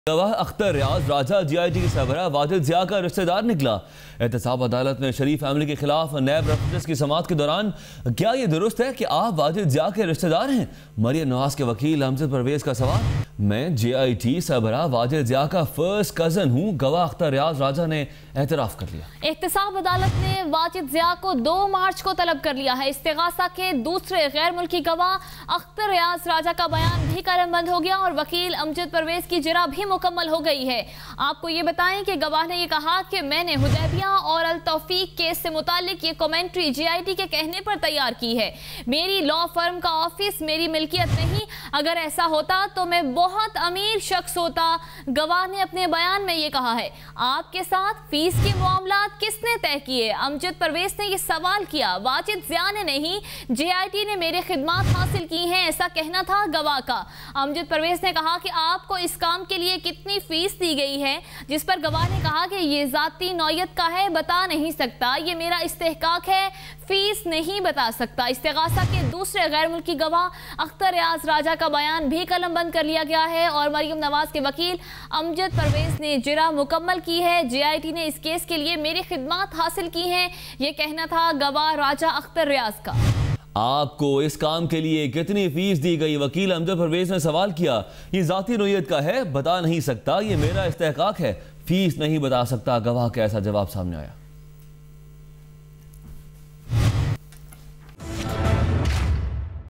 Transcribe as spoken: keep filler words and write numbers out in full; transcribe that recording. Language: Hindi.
गवाह अख्तर रियाज राजा जिया के सरबराह वाजिद जिया का रिश्तेदार निकला। एहतसाब अदालत में शरीफ फैमिली के खिलाफ नैब रेफरेंस की समाअत के दौरान क्या ये दुरुस्त है कि आप वाजिद जिया के रिश्तेदार हैं? मरियम नवाज के वकील हमजद परवेज का सवाल। मैं जे आई टी सरबराह वाजिद जिया का फर्स्ट कजन हूँ, गवाह अख्तर रियाज राजा ने एतराफ कर लिया। एहतसाब अदालत ने वाजिद जिया को दो मार्च को तलब कर लिया है। इस्तिगासा के दूसरे गैर मुल्की गवाह अख्तर रियाज राजा का बयान भी कलमबंद हो गया और वकील हमजद परवेज की जिरा भी मुकम्मल हो गई है। आपको ये बताएं कि गवाह ने ये कहा कि मैंने हुदैबिया और अल तौफीक केस से मुतालिक ये कमेंट्री जे आई टी के कहने पर तैयार की है। मेरी लॉ फर्म का ऑफिस मेरी मिल्कियत नहीं, अगर ऐसा होता तो मैं बहुत अमीर शख्स होता। गवाह ने अपने बयान में ये कहा है। आपके साथ फीस के मामलात किसने तय किए? अमजद परवेज ने ये सवाल किया। वाजिद जिया ने नहीं, जे आई टी ने मेरे खिदमात हासिल की हैं, ऐसा कहना था गवाह का। अमजद परवेज ने कहा कि आपको इस काम के लिए कितनी फीस दी गई है, जिस पर गवाह ने कहा कि ये जाती नौयत का है, बता नहीं सकता, ये मेरा इस्तेहकाक है, फीस नहीं बता सकता। इस्तिगासा के दूसरे गैर मुल्की गवाह अख्तर रियाज राजा का बयान भी कलमबंद कर लिया गया है और मरियम नवाज के वकील अमजद परवेज ने जिरा मुकम्मल की है। जे आई टी ने इस केस के लिए मेरी खिदमात हासिल की हैं, ये कहना था गवाह राजा अख्तर रियाज का। आपको इस काम के लिए कितनी फीस दी गई? वकील हमजद परवेज ने सवाल किया। ये जाती नोयत का है, बता नहीं सकता, ये मेरा इस्तेहकाक है, फीस नहीं बता सकता। गवाह का ऐसा जवाब सामने आया।